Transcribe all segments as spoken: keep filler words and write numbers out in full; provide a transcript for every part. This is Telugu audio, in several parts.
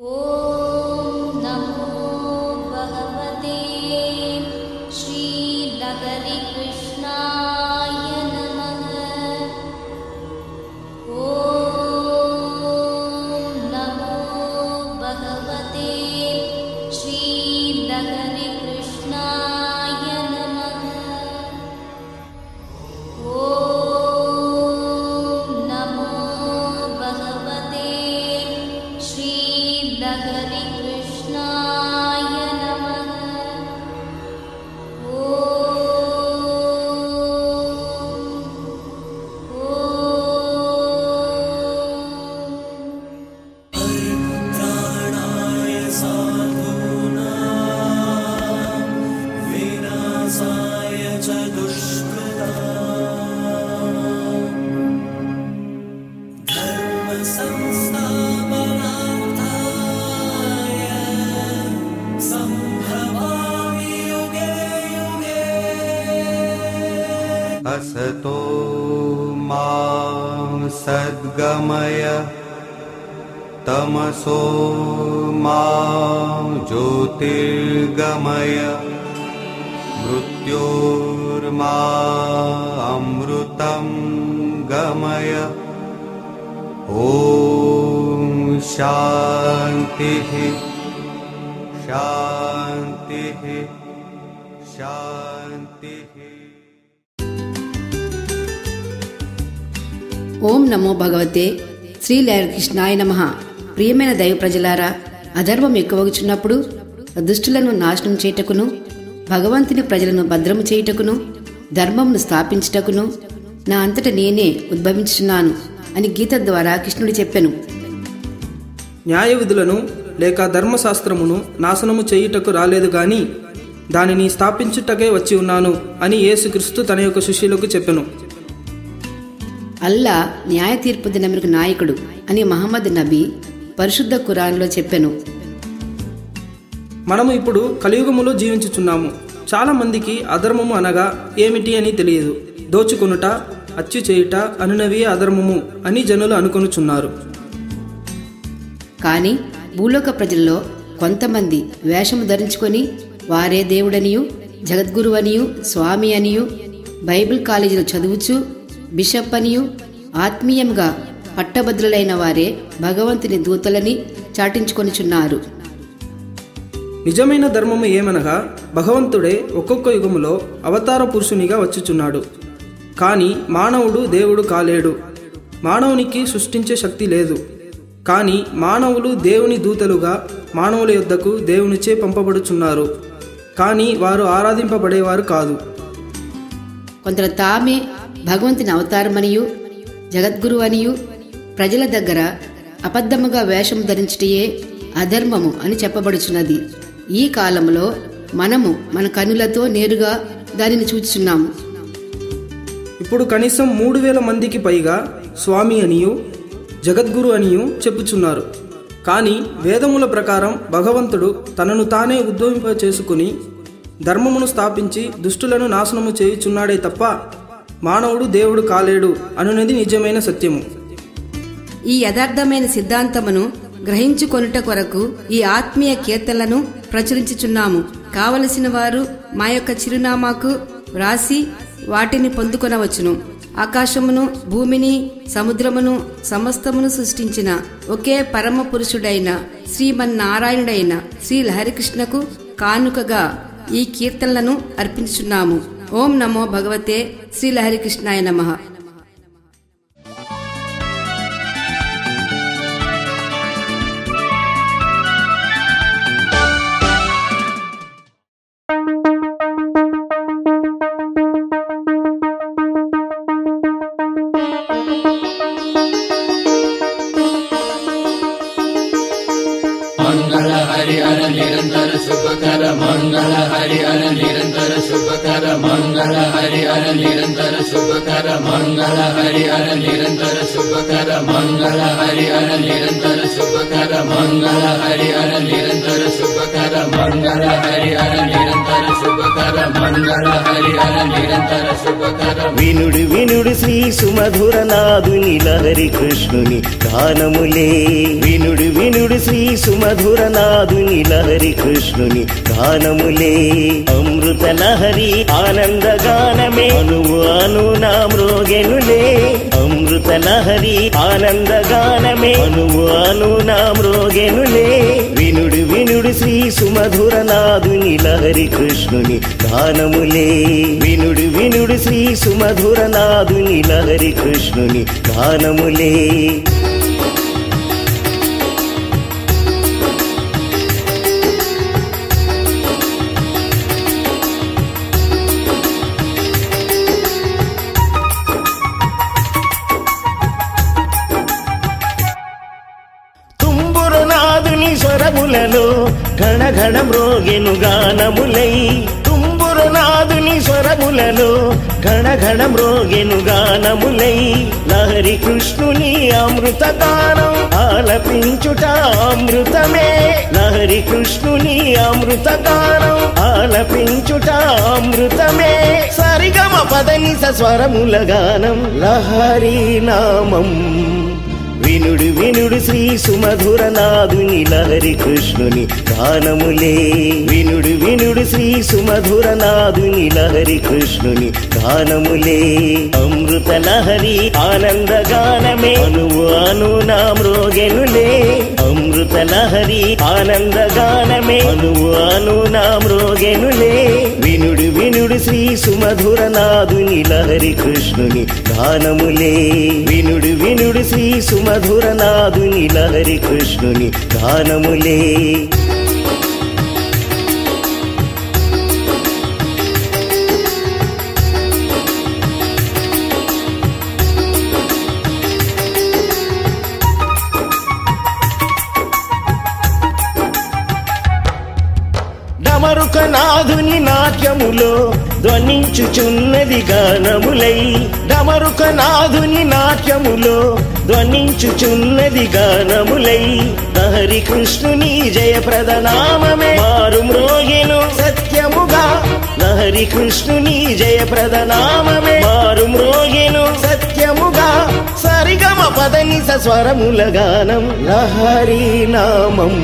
असतो मा सद्गमय तमसो मा ज्योतिर्गमय मृत्योर्मा अमृतं गमय। ओम शान्तिः शान्तिः शान्तिः। ఓం నమో భగవతే శ్రీ లహరికృష్ణాయ నమః. ప్రియమైన దైవ ప్రజలారా, అధర్మం ఎక్కువగుచున్నప్పుడు దుష్టులను నాశనం చేయుటకును, భగవంతుని ప్రజలను భద్రము చేయుటకును, ధర్మమును స్థాపించుటకును నా అంతట నేనే ఉద్భవించుచున్నాను అని గీత ద్వారా కృష్ణుడు చెప్పెను. న్యాయ విధులను లేక ధర్మశాస్త్రమును నాశనము చేయుటకు రాలేదు గాని దానిని స్థాపించుటకే వచ్చి ఉన్నాను అని యేసుక్రీస్తు తన యొక్క శిష్యులకు చెప్పెను. అల్లా న్యాయ తీర్పు దినమునకు నాయకుడు అని మహమ్మద్ నబీ పరిశుద్ధ ఖురాన్లో చెప్పెను. మనము ఇప్పుడు కలియుగములో జీవించుచున్నాము. చాలా మందికి అధర్మము అనగా ఏమిటి అని తెలియదు. దోచుకొనుట, హత్య చేయుట అనునవి అధర్మము అని జనులు అనుకొనుచున్నారు. కానీ భూలోక ప్రజల్లో కొంతమంది వేషము ధరించుకొని వారే దేవుడనియు, జగద్గురువనియు, స్వామి అనియు, బైబిల్ కాలేజీలో చదువుచు బిషప్ అనియు, ఆత్మీయంగా పట్టభద్రులైన వారే భగవంతుని దూతలని చాటించుకొనుచున్నారు. నిజమైన ధర్మము ఏమనగా భగవంతుడే ఒక్కొక్క యుగములో అవతార పురుషునిగా వచ్చుచున్నాడు. కానీ మానవుడు దేవుడు కాలేడు. మానవునికి సృష్టించే శక్తి లేదు. కానీ మానవులు దేవుని దూతలుగా మానవుల యొద్దకు దేవునిచే పంపబడుచున్నారు. కానీ వారు ఆరాధింపబడేవారు కాదు. కొందరు తామే భగవంతుని అవతారమనియు, జగద్గురు అనియు ప్రజల దగ్గర అబద్ధముగా వేషం ధరించుటయే అధర్మము అని చెప్పబడుచున్నది. ఈ కాలంలో మనము మన కనులతో నేరుగా దానిని చూచుచున్నాము. ఇప్పుడు కనీసం మూడు వేల మందికి పైగా స్వామి అనియు, జగద్గురు అనియు చెప్పుచున్నారు. కానీ వేదముల ప్రకారం భగవంతుడు తనను తానే ఉద్భవింప చేసుకుని ధర్మమును స్థాపించి దుష్టులను నాశనము చేయుచున్నాడే తప్ప మానవుడు దేవుడు కాలేడు అనున్నది నిజమైన సత్యము. ఈ యథార్థమైన సిద్ధాంతమును గ్రహించుకొనుట కొరకు ఈ ఆత్మీయ కీర్తనలను ప్రచురించుచున్నాము. కావలసిన వారు మా యొక్క చిరునామాకు వ్రాసి వాటిని పొందుకొనవచ్చును. ఆకాశమును, భూమిని, సముద్రమును, సమస్తమును సృష్టించిన ఒకే పరమ పురుషుడైన శ్రీమన్నారాయణుడైన శ్రీ లహరికృష్ణకు కానుకగా ఈ కీర్తనలను అర్పించుచున్నాము. ఓం నమో భగవతే శ్రీ లహరికృష్ణాయ నమః. मंगल हरि हर निरंतर शुभकर मंगल हरि हर निरंतर शुभकर मंगल మంగళ హరి హర నిరంతర శుభకర మంగళ హరి హర నిరంతర శుభకర మంగళ హరి హర నిరంతర శుభకర మంగళ హరి హర నిరంతర శుభకర మంగళ హరి హర నిరంతర శుభకర మంగళ హరి హర నిరంతర శుభకర. వినుడు వినుడు శ్రీ సుమధుర నాదుని లహరి కృష్ణుని గానములే. వినుడు వినుడు శ్రీ సుమధుర నాదుని లహరి కృష్ణుని గానములే. అమృత లహరి ఆనంద గానమే అనువు అనునా మ్రోగెనులే. అమృత లహరి ఆనంద గానమే అనువు అనునా మ్రోగెనులే. వినుడు వినుడు శ్రీ సుమధుర నాదుని లహరి కృష్ణుని గానములే. వినుడు వినుడు శ్రీ సుమధుర నాదుని లహరి కృష్ణుని గానములే. తుంబురునాదుని స్వరములలో ఘన ఘన మ్రోగెను గానములై. తుంబురునాదుని స్వరములలో ఘన ఘన మ్రోగెను గానములై. లహరి కృష్ణుని అమృత గానం ఆలపించుట అమృతమే. లహరి కృష్ణుని అమృత గానం ఆలపించుట అమృతమే. సరిగమ పదని స్వరముల గానం లహరి నామం. వినుడు వినుడు శ్రీ సుమధుర నాదుని లహరి కృష్ణుని గానములే. వినుడు వినుడు శ్రీ సుమధుర నాదుని లహరి కృష్ణుని గానములే. అమృత లహరి ఆనంద గానమే అనువు అనునా మ్రోగెనులే. అమృత లహరి ఆనంద గానమే అనువు అనునా మ్రోగెనులే. వినుడు వినుడు శ్రీ సుమధుర నాదుని లహరి కృష్ణుని గానములే. వినుడు వినుడు శ్రీ సుమధుర నాదుని లహరి కృష్ణుని గానములే. డమరుక నాదుని నాట్యములో ధ్వనించుచున్నది గానములై. డమరుక నాదుని నాట్యములో ధ్వనించుచున్నది గానములై. లహరి కృష్ణుని జయప్రద నామమే మారు మ్రోగెను సత్యముగా. లహరి కృష్ణుని జయప్రద నామమే మారు మ్రోగెను సత్యముగా. సరిగమ పదని స్వరముల గానం లహరి నామం.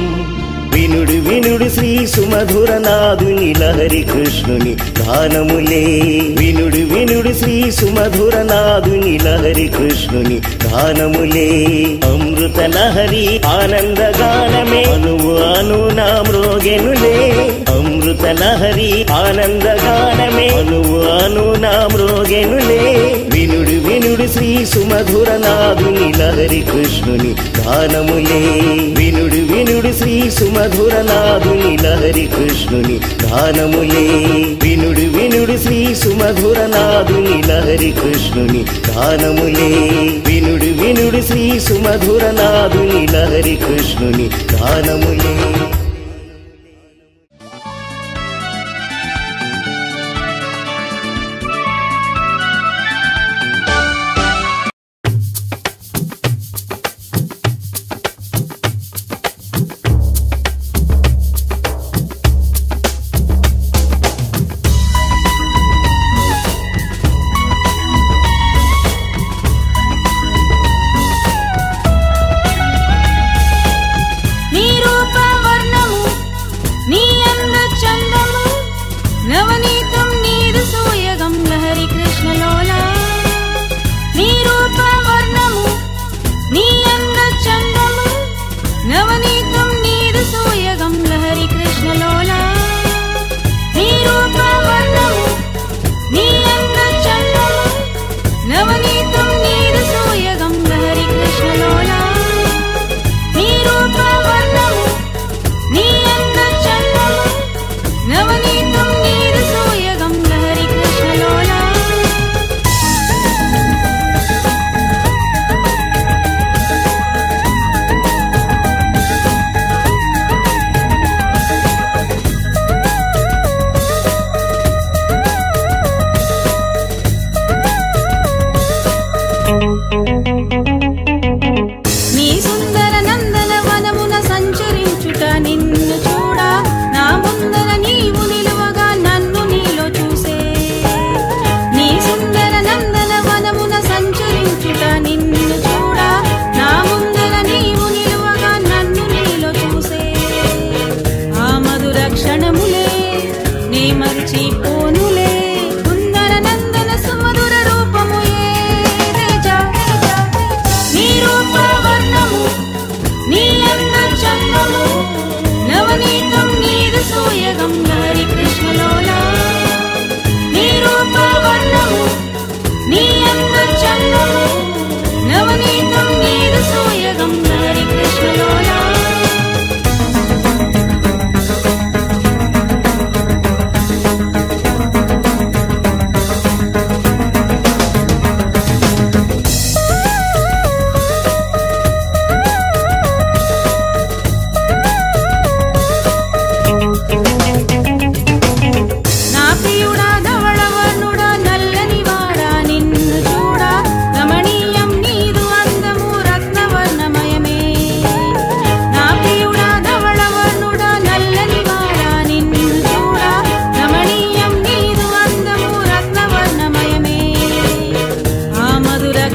వినుడు వినుడు శ్రీ సుమధుర నాదుని లహరి కృష్ణుని గానములే. వినుడు వినుడు శ్రీ సుమధుర నాదుని లహరి కృష్ణుని గానములే. అమృత లహరి ఆనంద గానమే అనువు అనునా మ్రోగెనులే. అమృత లహరి ఆనంద గానమే అనువు అనునా మ్రోగెనులే. వినుడు వినుడు శ్రీ సుమధుర నాదుని లహరి కృష్ణుని గానములే. వినుడు వినుడు శ్రీ సుమధుర నాదుని లహరి కృష్ణుని గానములే. వినుడు వినుడు శ్రీ సుమధుర నాదుని లహరి కృష్ణుని గానములే. వినుడు వినుడు శ్రీ సుమధుర నాదుని లహరి కృష్ణుని గానములే. నీ రూప వర్ణ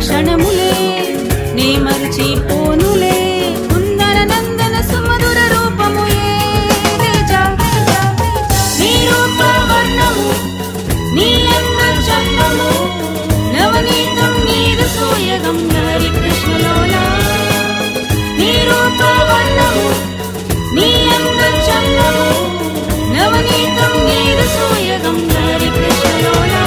క్షణములే నే మరచిపోనులే కుందన నందన సుమధుర రూపము ఏ వేజా నీ రూప వర్ణము నీ అంద చందము నవనీతం నీదు సోయగం హరి కృష్ణ లోలా నీ రూప వర్ణము నీ అంద చందము నవనీతం నీదు సోయగం హరి కృష్ణ లోలా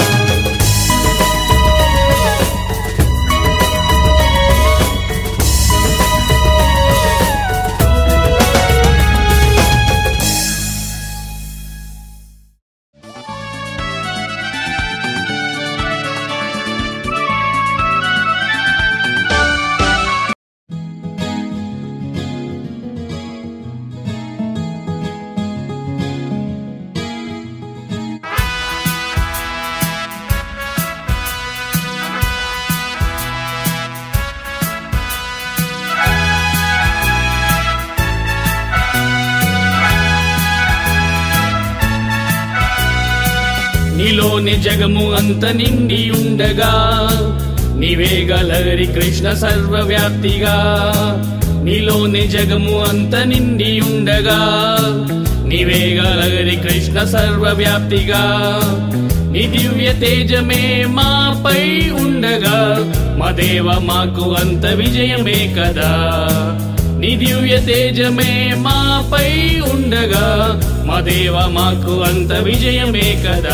నీలోని జగము అంత నిండి ఉండగా నీవేగలరి కృష్ణ సర్వవ్యాప్తిగా నీలోని జగము అంత నిండి ఉండగా నీవేగలరి కృష్ణ సర్వవ్యాప్తిగా నీ దివ్య తేజమే మాపై ఉండగా మా దేవ మాకు అంత విజయమే కదా నీ దివ్య తేజమే మాపై ఉండగా మా దేవ మాకు అంత విజయమే కదా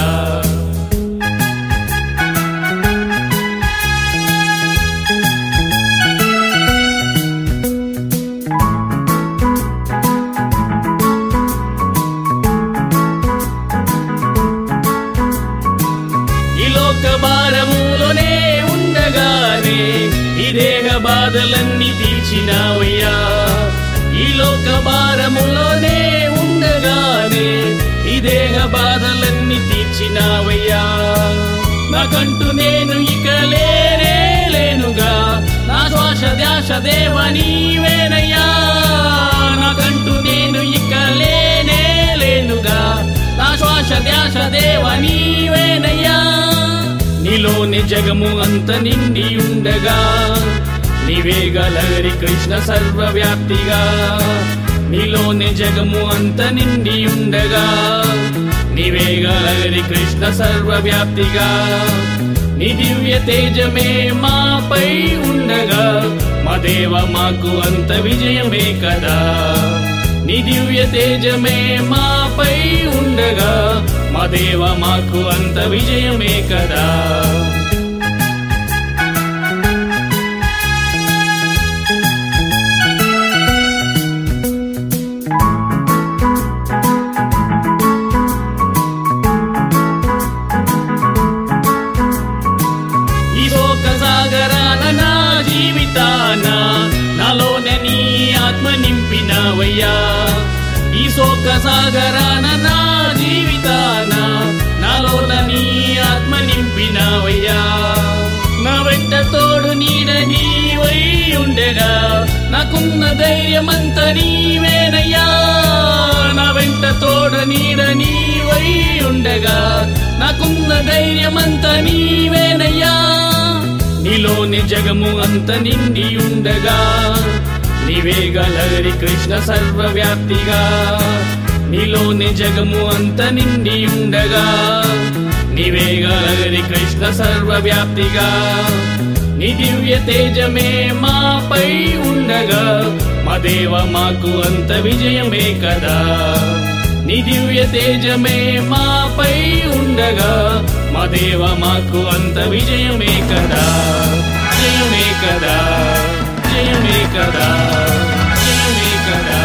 ఈ లోక భారములోనే ఉండగానే ఈ దేహ బాధలన్నీ తీర్చినావయ్యా ఈ లోక భారములోనే ఉండగానే ఈ దేహ బాధలన్నీ తీర్చినావయ్యా నాకంటూ నేను ఇక లేనే లేనుగా నా శ్వాస ధ్యాస దేవ నీవేనయ్యా నాకంటూ నేను ఇక లేనే లేనుగా నా శ్వాస ధ్యాస దేవ నీవేనయ్యా నీలోని జగము అంత నిండి ఉండగా నీవేగలరి కృష్ణ సర్వవ్యాప్తిగా నీలోని జగము అంత నిండి ఉండగా నీవేగలరి కృష్ణ సర్వవ్యాప్తిగా నీ దివ్య తేజమే మాపై ఉండగా మా దేవ మాకు అంత విజయమే కదా నీ దివ్య తేజమే మాపై ఉండగా మా దేవ మాకు అంత విజయమే కదా నింపినావయ్యా ఈ శోక సాగరాన నా జీవితాన నాలోన నీ ఆత్మ నింపినావయ్యా నా వెంట తోడు నీడ నీవై ఉండగా నాకున్న ధైర్యమంత నీవేనయ్యా నా వెంట తోడు నీడ నీవై ఉండగా నాకున్న ధైర్యమంత నీవేనయ్యా నీలోని జగము అంత నిండి ఉండగా నీవేగలరి కృష్ణ సర్వవ్యాప్తిగా నీలోని జగము అంత నిండి ఉండగా నీవేగలరి కృష్ణ సర్వవ్యాప్తిగా నీ దివ్య తేజమే మాపై ఉండగా మా దేవ మాకు అంత విజయమే కదా నీ దివ్య తేజమే మాపై ఉండగా మా దేవ మాకు అంత విజయమే కదా జయమే కదా జయమే కదా జయమే కదా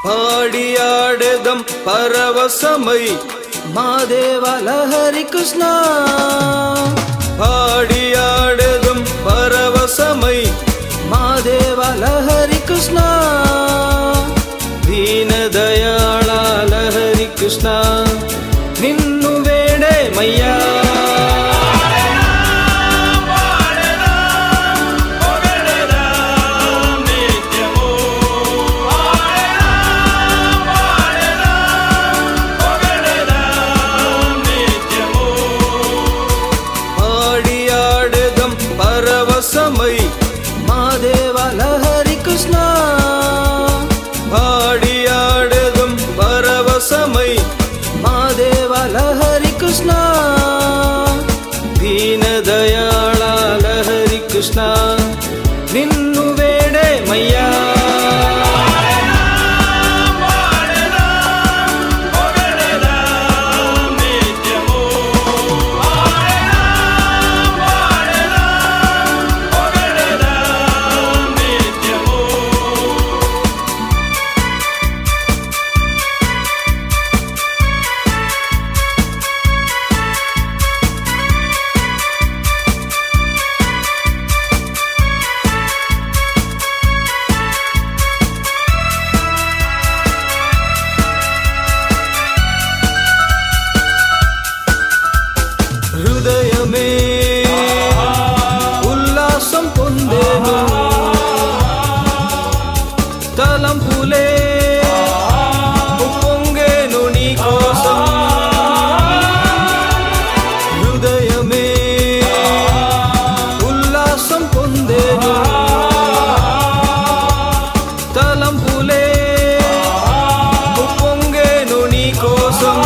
పాడియాడెదం పరవశమై మా దేవా లహరి కృష్ణ పాడియాడెదం పరవశమై మా దేవా లహరి కృష్ణ దీన దయాళ లహరి కృష్ణ నిన్ను వేడే మయ్యా పరవశమై మా దేవా లహరి కృష్ణ పాడియాడెదం పరవశమై మా దేవా లహరి కృష్ణ దీన దయాళ లహరి కృష్ణ నిన్ను వేడే మయ్యా హృదయమే ఉల్లాసం పొందేను తలంపులే పొంగేను నీ కోసం హృదయమే ఉల్లాసం పొందేను తలంపులే పొంగేను నీ కోసం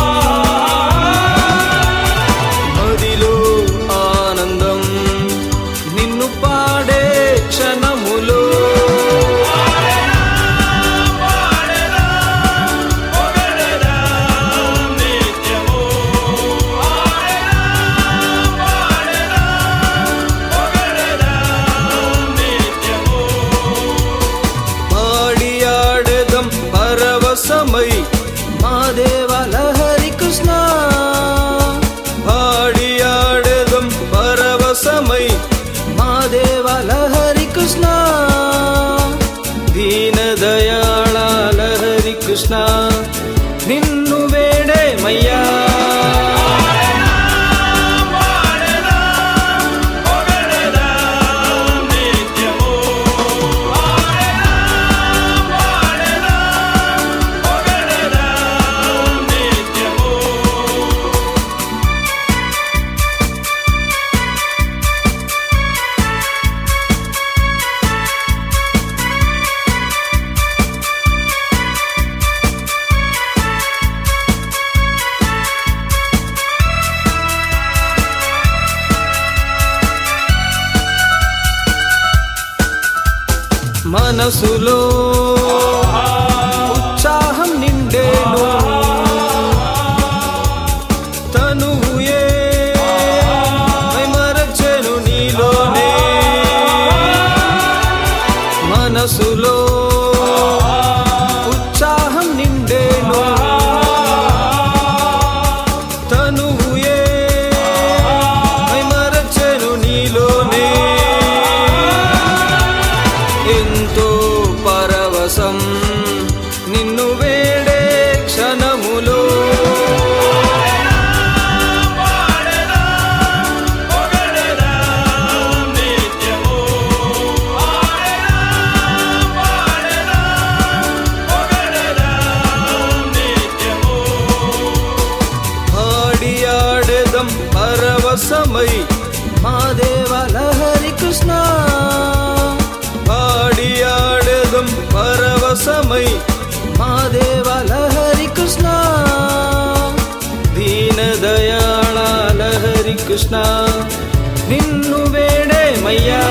పరవశమై మా దేవా లహరి కృష్ణ పాడియాడెదం పరవశమై మా దేవా లహరి కృష్ణ దీన దయాళ లహరి కృష్ణ నిన్ను వేడే మయ్యా మనసులో ఉత్సాహం నిండేను తనుయే మరచెను నీలోనే మనసులో ఉత్సాహం నిండేను తనుయే మరచెను నీలోనే ఎంతో పరవశం నిన్ను వేడే క్షణములో పాడియాడెదం పరవశమై మా దేవా లహరి కృష్ణ పాడియాడెదం పరవశమై మా దేవా లహరి కృష్ణ దీన దయాళ లహరి కృష్ణ నిన్ను వేడే మయ్యా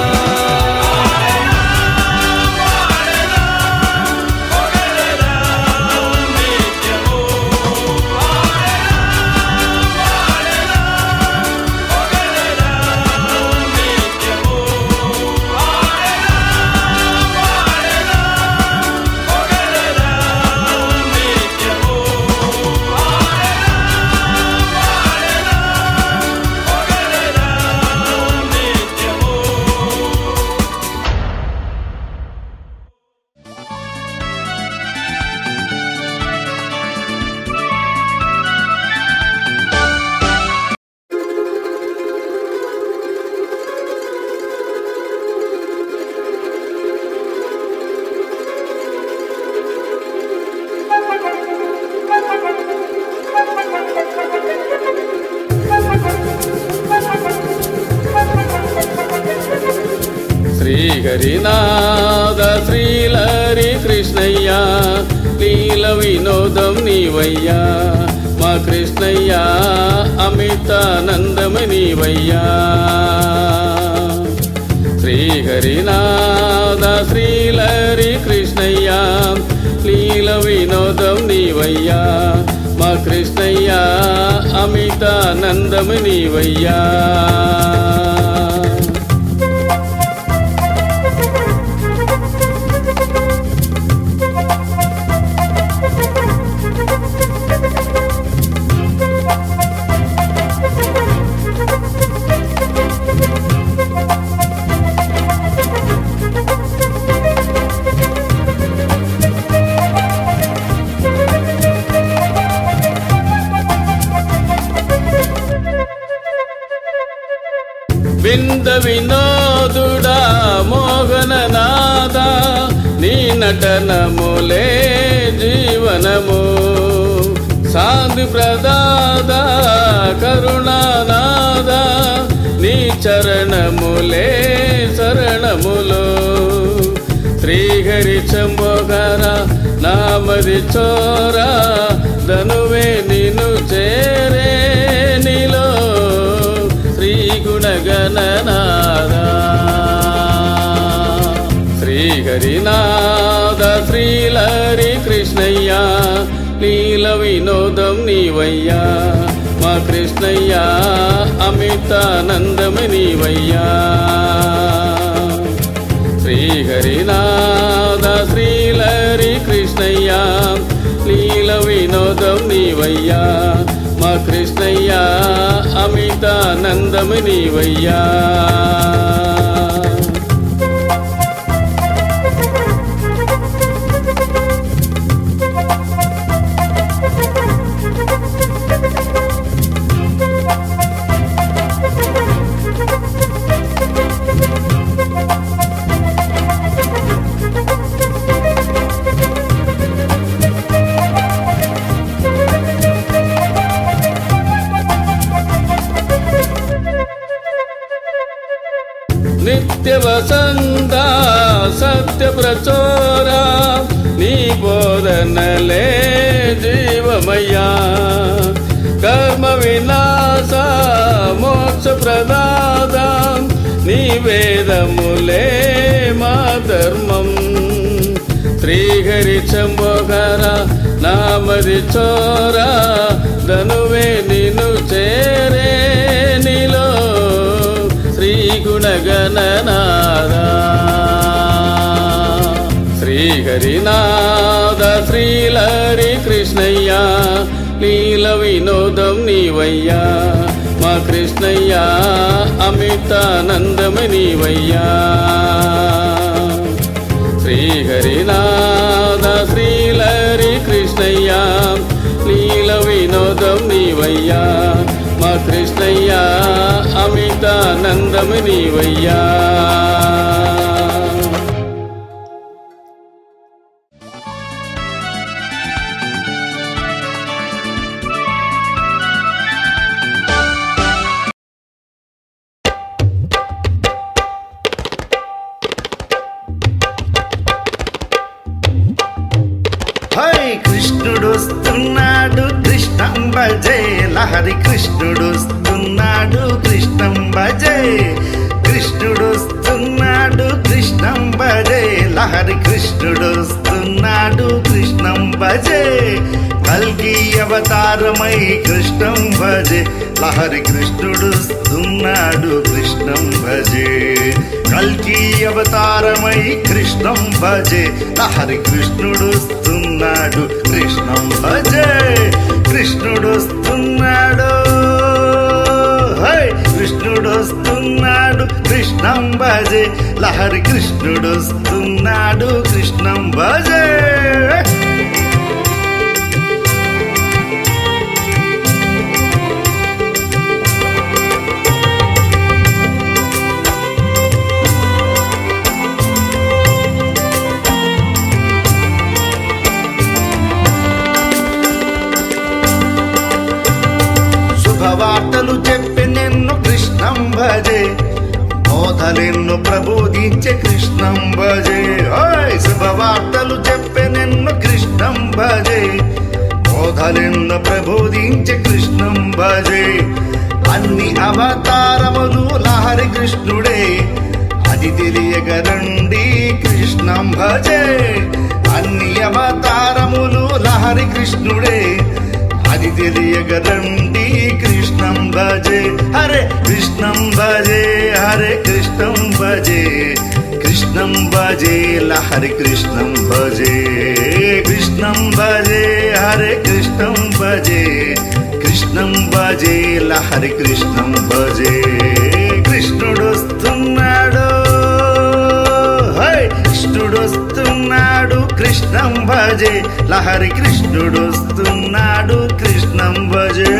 శ్రీహరినాథ శ్రీలరి కృష్ణయ్య లీల వినోదం నీవయ్యా మా కృష్ణయ్య అమితానందము నీవయ్యా శ్రీహరినాథ శ్రీలరి కృష్ణయ్య లీల వినోదం నీవయ్యా మా కృష్ణయ్య అమితానందము నీవయ్యా వింద వినోదుడా మోహననాద నీ నటనములే జీవనము శాంతి ప్రదాద కరుణానాద నీ చరణములే శరణములు శ్రీహరి చంబోగర నామది చోరా ధనువే నిను చేరే నీలో శ్రీ గుణగణనాద శ్రీహరినాథ శ్రీలరి కృష్ణయ్య లీల వినోదం నీవయ్యా మా కృష్ణయ్య అమితానందము నీవయ్యా శ్రీహరినాథ శ్రీలరి కృష్ణయ్య లీల వినోదం నీవయ్యా మా కృష్ణయ్య అమితానందము నీవయ్యా నిత్య వసంత సత్య ప్రచోర నీ బోధనలే జీవమయ్యా కర్మ వినాశ మోక్ష ప్రదాద నీ వేదములే మా ధర్మం శ్రీహరి చంబోగర నామది చోరా ధనువే నిను చేరే నీలో శ్రీ గుణగణనాద శ్రీహరినాథ శ్రీలరి కృష్ణయ్య లీల వినోదం నీవయ్యా మా కృష్ణయ్య అమితానందము నీవయ్యా శ్రీహరినాథ శ్రీలరి కృష్ణయ్య లీల వినోదం నీవయ్యా మా కృష్ణయ్య అమితానందము నీవయ్యా కృష్ణుడొస్తున్నాడు కృష్ణం భజే లహరి కృష్ణుడొస్తున్నాడు కృష్ణం భజే కృష్ణుడొస్తున్నాడు కృష్ణం భజే లహరి కృష్ణుడొస్తున్నాడు కృష్ణం భజే కల్కి అవతారమై కృష్ణం భజే లహరి కృష్ణుడొస్తున్నాడు కృష్ణం భజే కల్కి అవతారమై కృష్ణం భజే లహరి కృష్ణుడొస్తున్నాడు కృష్ణం భజే కృష్ణుడొస్తున్నాడు కృష్ణుడొస్తున్నాడు కృష్ణం భజే లహరి కృష్ణుడొస్తున్నాడు కృష్ణం భజే శుభవార్తలు చెప్పి నిన్ను కృష్ణం భజే బోధ బోధలెన్ను ప్రబోధించే కృష్ణం భజే. ఓయ్ శుభవార్తలు చెప్పే నిన్ను కృష్ణం భజే. బోధలెన్ను ప్రబోధించే కృష్ణం భజే. అన్ని అవతారములు లహరి కృష్ణుడే, అది తెలియగరండి కృష్ణం భజే. అన్ని అవతారములు లహరి కృష్ణుడే, అది తెలియగరండి కృష్ణం భజే. హరే కృష్ణం భజే, హరే కృష్ణం భజే. కృష్ణం భజే లహరి కృష్ణం భజే. కృష్ణం భజే, హరే కృష్ణం భజే. కృష్ణం భజే లహరి కృష్ణం భజే. కృష్ణుడు వస్తున్నాడు, కృష్ణుడు వస్తున్నాడు కృష్ణం భజే. లహరి కృష్ణుడు వస్తున్నాడు కృష్ణం భజే.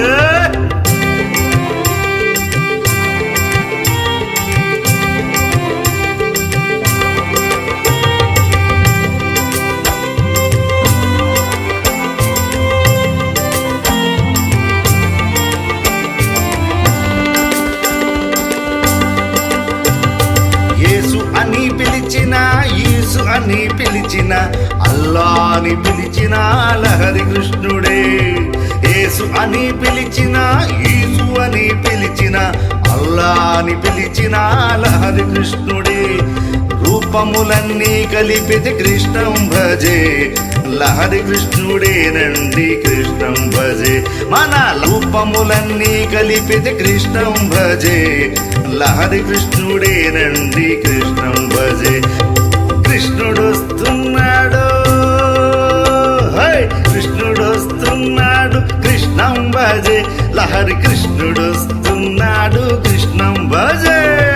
అని పిలిచిన యేసు అని పిలిచిన అల్లా అని పిలిచిన లహరి కృష్ణుడే. యేసు అని పిలిచిన యేసు అని పిలిచిన అల్లా అని పిలిచిన లహరి కృష్ణుడే. రూపములన్నీ కలిపితే కృష్ణం భజే. లహరి కృష్ణుడేనండి కృష్ణం భజే. మన రూపములన్నీ కలిపితే కృష్ణం భజే. లహరి కృష్ణుడేనండి కృష్ణం భజే. కృష్ణుడు వస్తున్నాడు, కృష్ణుడు వస్తున్నాడు కృష్ణం భజే. లహరి కృష్ణుడు వస్తున్నాడు కృష్ణం భజే.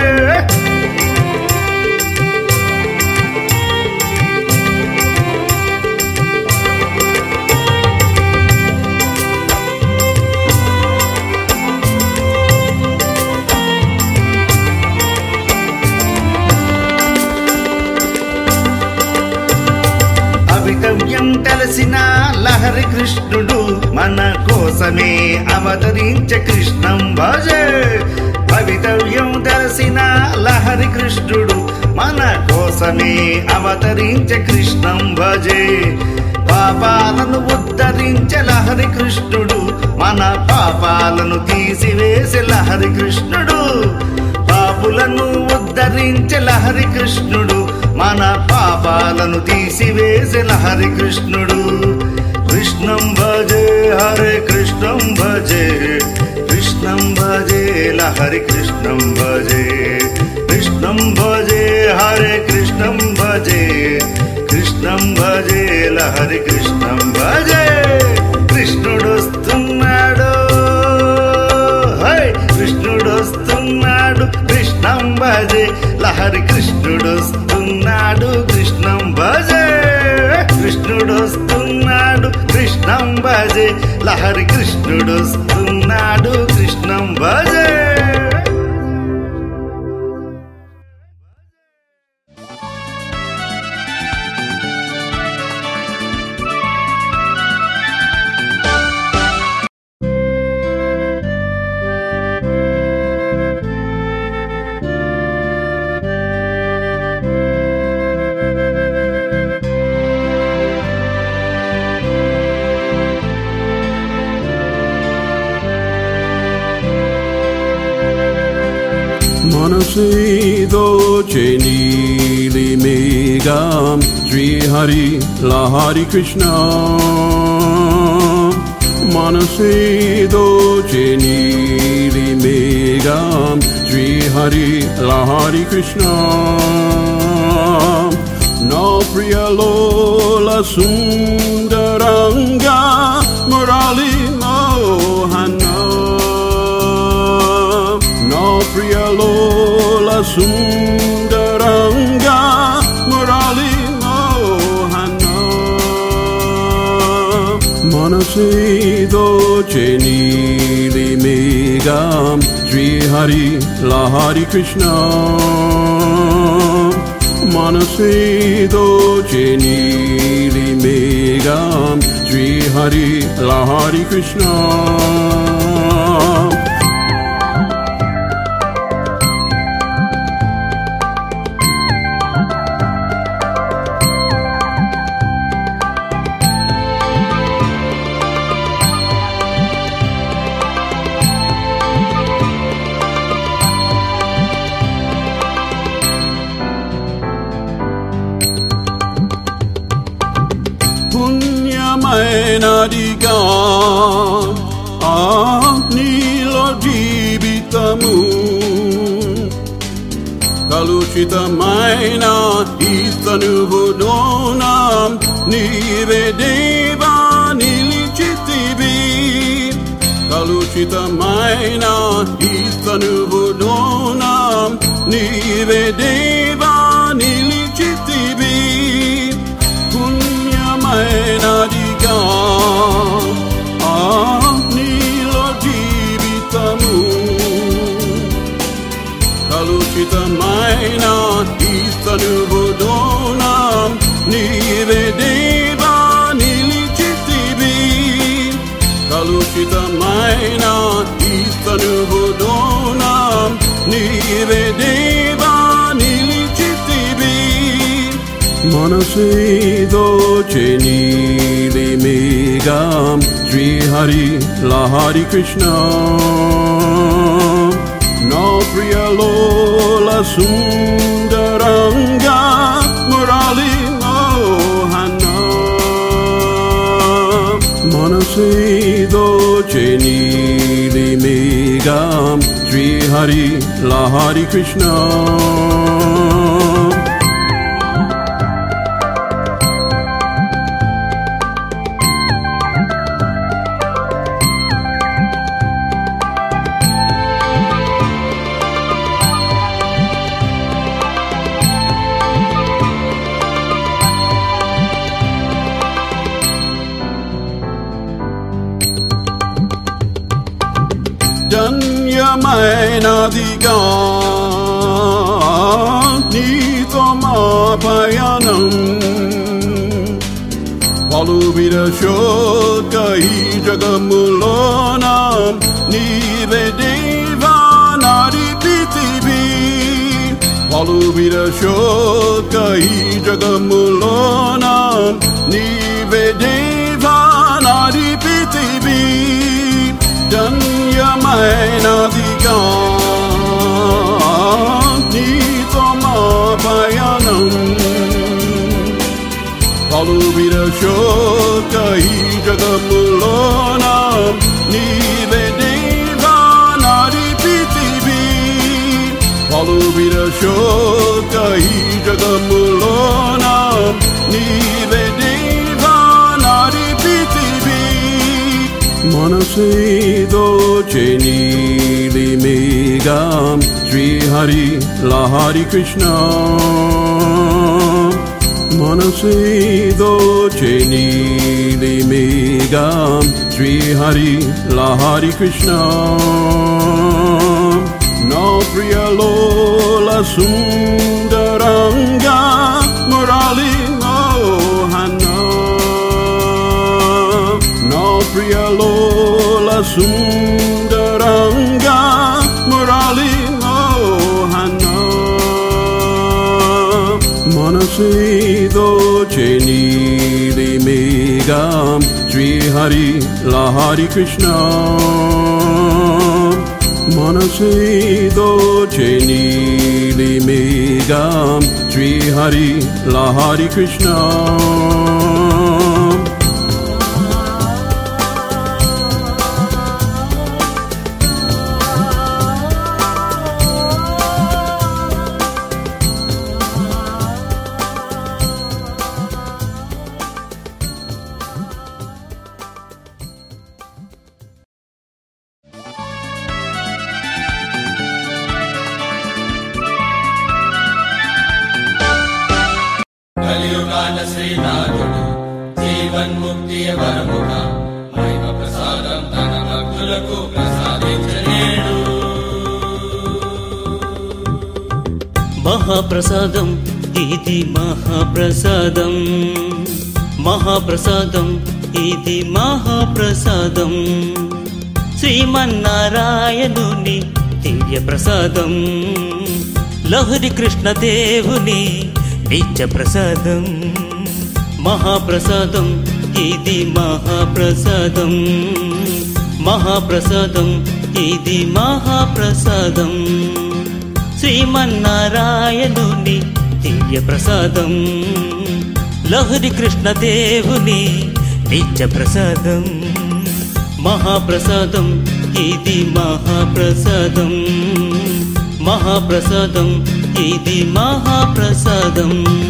భవితవ్యం తెలిసిన లహరి కృష్ణుడు మన కోసమే అవతరించే కృష్ణం భజే. భవితవ్యం తెలిసిన లహరి కృష్ణుడు మన కోసమే అవతరించే కృష్ణం భజే. పాపాలను ఉద్ధరించే లహరి కృష్ణుడు, మన పాపాలను తీసివేసే లహరి కృష్ణుడు. పాపులను ఉద్ధరించే లహరి కృష్ణుడు, మన పాపాలను తీసివేసే లహరి కృష్ణుడు. కృష్ణం భజే, హరే కృష్ణం భజే. కృష్ణం భజే లహరి కృష్ణం భజే. కృష్ణం భజే, హరే కృష్ణం భజే. కృష్ణం భజే లహరి కృష్ణం భజే. కృష్ణుడు వస్తున్నాడు, కృష్ణుడు వస్తున్నాడు కృష్ణం భజే. లహరి కృష్ణుడు వస్తున్నాడు కృష్ణం భజే. కృష్ణుడు వస్తున్నాడు కృష్ణం భజే. లహరి కృష్ణుడు వస్తున్నాడు కృష్ణం భజే. మనసేదోచే నీలి మేఘం శ్రీహరి లహరి కృష్ణ. మనసేదోచే నీలి మేఘం శ్రీహరి లహరి కృష్ణ. నా ప్రియలోల సుందరంగా మురళి మోహన. నా ప్రియలోల సుందరంగా మురళి మోహన. మనసేదోచే నీలి మేఘం శ్రీహరి లహరి కృష్ణ. మనసేదోచే నీలి మేఘం శ్రీహరి లహరి కృష్ణ. కలుషితమైనదిగా ఆ నీలో జీవితము కలుషితమైన ఈ తనువులోన నీవే దేవా నిలిచితివి కలుషితమైన ఈ తనువులోన నీవే దేవా నిలిచితివి పుణ్యమైనదిగా ఆ నీలో జీవితము కలుషితమైన ఈ తనువులోన నీవే దేవా నిలిచితివి కలుషితమైన ఈ తనువులోన నీవే దేవా నిలిచితివి మనసేదో చెనీలి మేఘం శ్రీహరి లహరి కృష్ణ నా ప్రియలోల సుందరంగా మురళి మోహన మనసేదో చెనీలి మేఘం శ్రీహరి లహరి కృష్ణ ధన్యమైనదిగా నీతో మా పయనం పలు విరశోక ఈ జగములోన నీవే దేవా నడిపితివి పలు విరశోక ఈ జగములోన నీవే దేవా నడిపితివి ధన్యమైనదిగా నీతో మా పయనం పలు విరశోక ఈ జగములోన నీవే దేవా నడిపితివి పలు విరశోక ఈ జగములోన నీవే దేవా నడిపితివి మనసేదో చెనీలి మేఘం శ్రీహరి లహరి కృష్ణ మనసేదో చెనీలి మేఘం శ్రీహరి లహరి కృష్ణ నా ప్రియలోల సుందరంగా మురళి మోహన నా ప్రియలోల సుందరంగా మురళి మోహన మనసేదో చెనీలి మేఘం శ్రీహరి లహరి కృష్ణ మనసేదో చెనీలి మేఘం శ్రీహరి లహరి కృష్ణ కలియుగాన శ్రీనాథుడు జీవన్ముక్తియ వరముగా మహిమ ప్రసాదం తన భక్తులకు ప్రసాదించలేడు మహాప్రసాదం ఇది మహాప్రసాదం మహాప్రసాదం ఇది మహాప్రసాదం శ్రీమన్నారాయణుని దివ్య ప్రసాదం లహరి కృష్ణదేవుని నిత్య ప్రసాదం మహాప్రసాదం ఇది మహాప్రసాదం మహాప్రసాదం ఇది మహాప్రసాదం శ్రీమన్నారాయణుని దివ్య ప్రసాదం లహరి కృష్ణదేవుని నిత్య ప్రసాదం. మహాప్రసాదం ఇది మహాప్రసాదం, మహాప్రసాదం ఇది మహాప్రసాదం.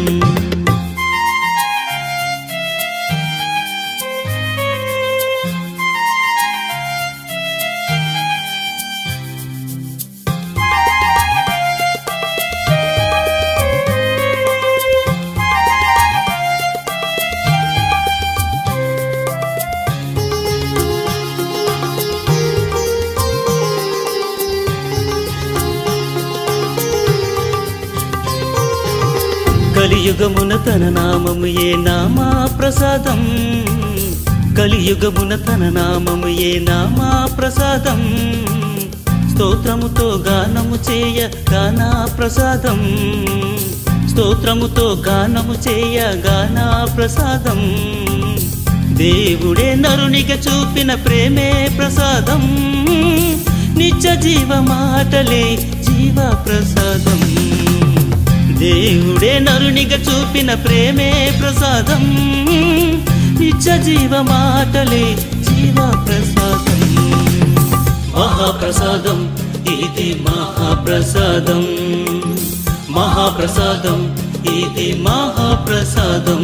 కలియుగమున తన నామము ఏ నామా ప్రసాదం, కలియుగమున తన నామము ఏ నామా ప్రసాదం. స్తోత్రముతో గానము చేయ గానా ప్రసాదం, స్తోత్రముతో గానము చేయ గానా ప్రసాదం. దేవుడే నరునిగా చూపిన ప్రేమే ప్రసాదం, నిత్య జీవ మాటలే జీవ ప్రసాదం. దేవుడే నరునిగా చూపిన ప్రేమే ప్రసాదం, నిత్య జీవ మాటలే జీవ ప్రసాదం. మహాప్రసాదం ఇది మహాప్రసాదం, మహాప్రసాదం ఇది మహాప్రసాదం.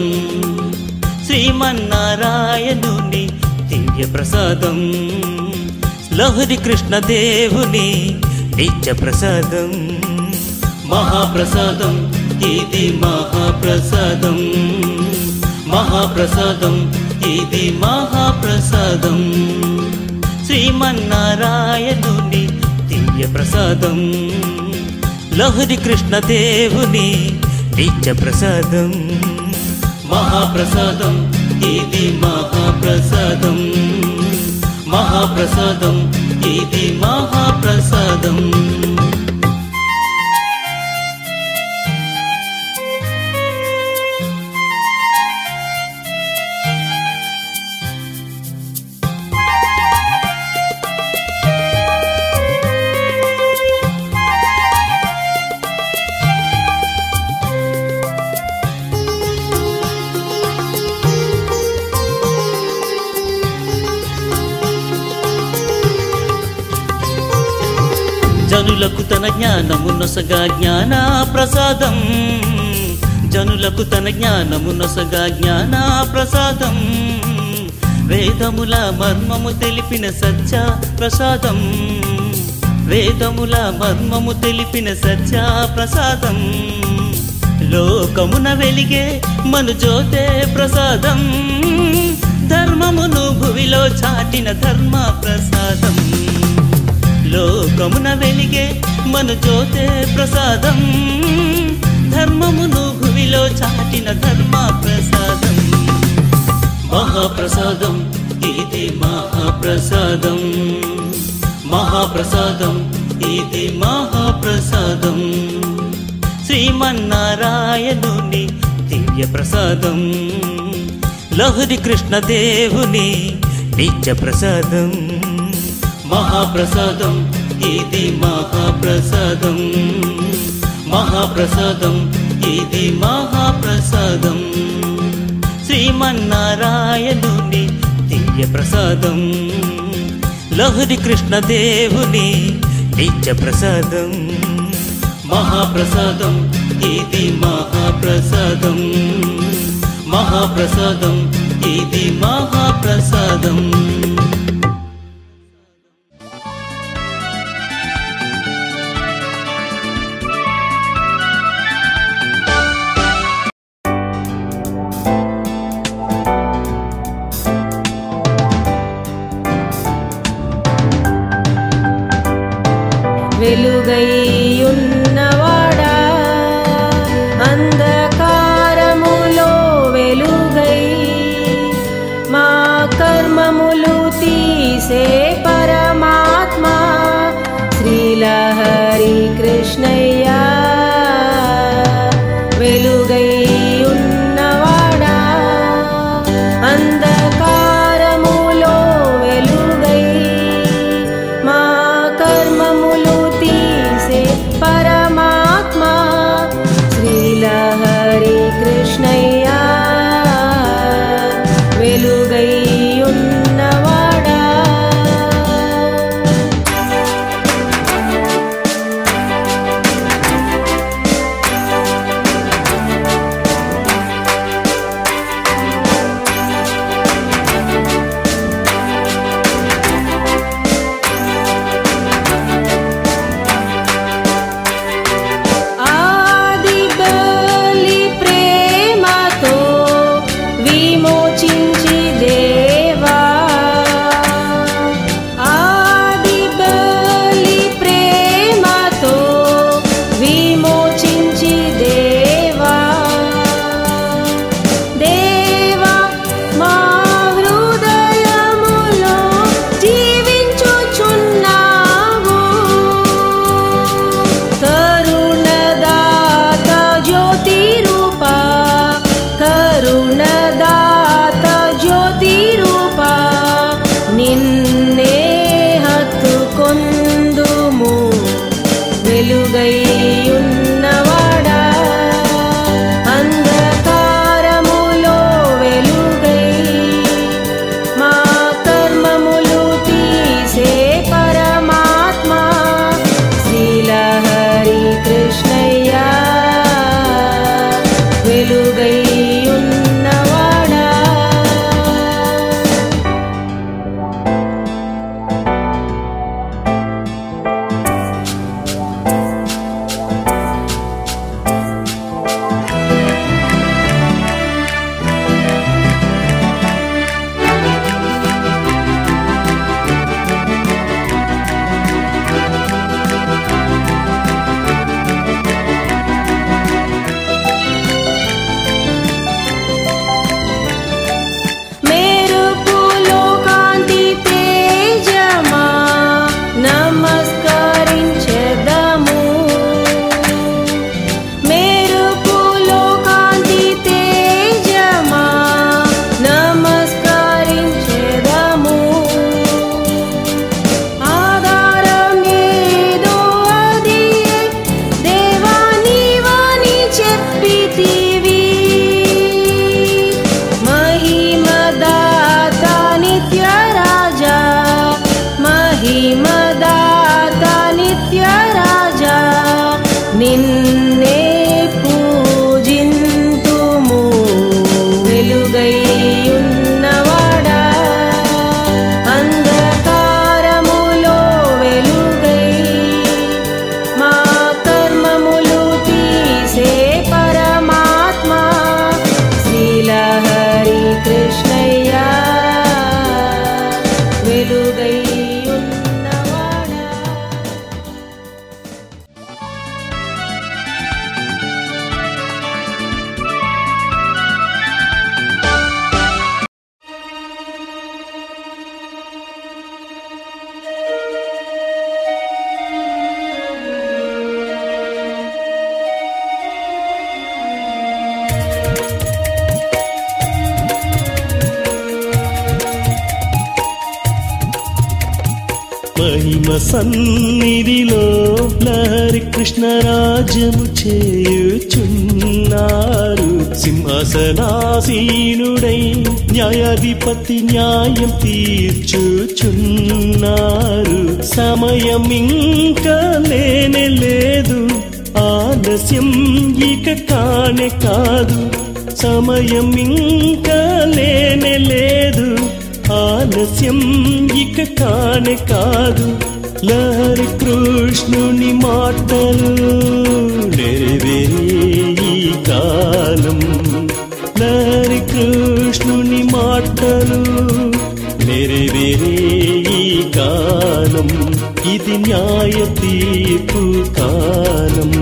శ్రీమన్నారాయణుని దివ్య ప్రసాదం, లహరి కృష్ణ దేవుని నిత్య ప్రసాదం. మహాప్రసాదం ఇది మహాప్రసాదం, మహాప్రసాదం ఇది మహాప్రసాదం. శ్రీమన్నారాయణుని దివ్య ప్రసాదం, లహరి కృష్ణ దేవుని నిత్య ప్రసాదం. మహాప్రసాదం ఇది మహాప్రసాదం, మహాప్రసాదం ఇది మహాప్రసాదం. జనులకు తన జ్ఞానము నొసగా జ్ఞాన ప్రసాదం, జనులకు తన జ్ఞానము నొసగా జ్ఞాన ప్రసాదం. వేదముల మర్మము తెలిపిన సత్య ప్రసాదం, వేదముల మర్మము తెలిపిన సత్య ప్రసాదం. లోకమున వెలిగే మను జ్యోతే ప్రసాదం, ధర్మమును భువిలో చాటిన ధర్మ ప్రసాదం. లోకమున వెలిగే మను జ్యోతే ప్రసాదం, ధర్మమును భువిలో చాటిన ధర్మ ప్రసాదం. మహాప్రసాదం ఇది మహాప్రసాదం, మహాప్రసాదం ఇది మహాప్రసాదం. శ్రీమన్నారాయణుని దివ్య ప్రసాదం, లహరి కృష్ణ దేవుని నిత్య ప్రసాదం. మహాప్రసాదం ఇది మహాప్రసాదం, మహాప్రసాదం ఇది మహాప్రసాదం. శ్రీమన్నారాయణుని దివ్య ప్రసాదం, లహరి కృష్ణ దేవుని నిత్య ప్రసాదం. మహాప్రసాదం ఇది మహాప్రసాదం, మహాప్రసాదం ఇది మహాప్రసాదం. వెలుగైయున్నవాడా అంధకారములో వెలుగై మా కర్మములు తీసే పరమాత్మా శ్రీలహరి కృష్ణయ్య. వెలుగైయున్నవాడా అంధకారములో వెలుగై మా కర్మములు పరమాత్మా శ్రీలహరి కృష్ణయ్య. వెలుగై మహిమ సన్నిధిలో లహరి కృష్ణ రాజ్యము చేయుచున్నారు. సింహాసనాసీనుడై న్యాయాధిపతి న్యాయం తీర్చుచున్నారు. సమయం ఇంకా లేనే లేదు, ఆలస్యం ఇక కానే కాదు. సమయం ఇంకా లేనే లేదు, ఆలస్యం ఇక కానే కాదు. లహరి కృష్ణుని మాటలు నెరవేరే ఈ కాలం. లహరి కృష్ణుని మాటలు నెరవేరే ఈ కాలం. ఇది న్యాయ తీర్పు కాలం.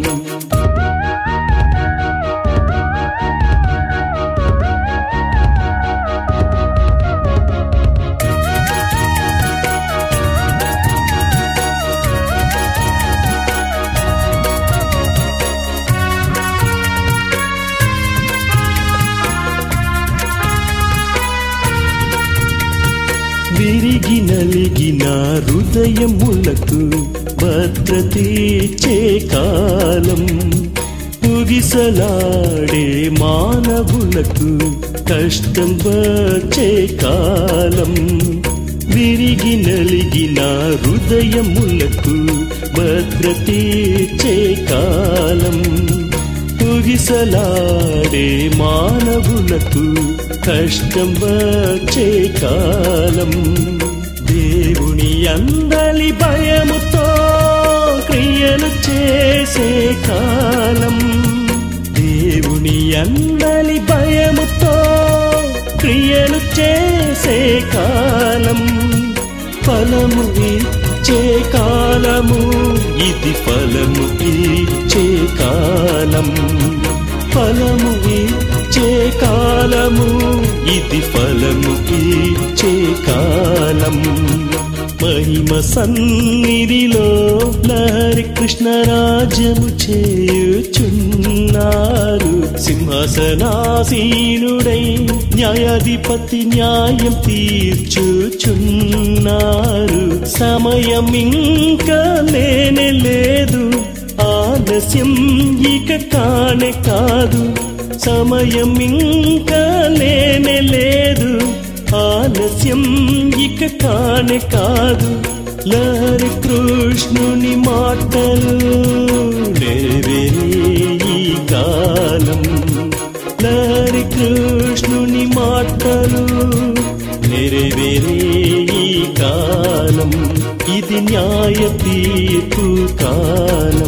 విరిగి నలిగిన హృదయములకు భద్రతీచే కాలం. పుగిసలాడే మానవులకు కష్టం వచ్చే కాలం. విరిగి నలిగిన హృదయములకు భద్రతీచే కాలం. పుగిసలాడే మానవులకు కష్టం వచ్చే కాలం. దేవుని అందలి భయముతో క్రియలు చేసే కాలం. దేవుని అందలి భయముతో క్రియలు చేసే కాలం. ఫలము ఇచ్చే కాలము ఇది, ఫలము ఇచ్చే కాలం. ఫలము ఇచ్చే కాలము ఇది, ఫలము ఇచ్చే కాలం. మహిమ సన్నిధిలో లహరి కృష్ణ రాజ్యము చేయుచున్నారు. సింహాసనాసీనుడై న్యాయాధిపతి న్యాయం తీర్చుచున్నారు. సమయం ఇంకా లేనే లేదు, ఆలస్యం ఇక కానే కాదు. సమయం ఇంకా లేనే లేదు, ఆలస్యం ఇక కానే కాదు. లహరి కృష్ణుని మాటలు నెరవేరే ఈ కాలం. లహరి కృష్ణుని మాటలు నెరవేరే ఈ కాలం. ఇది న్యాయ తీర్పు కాలం.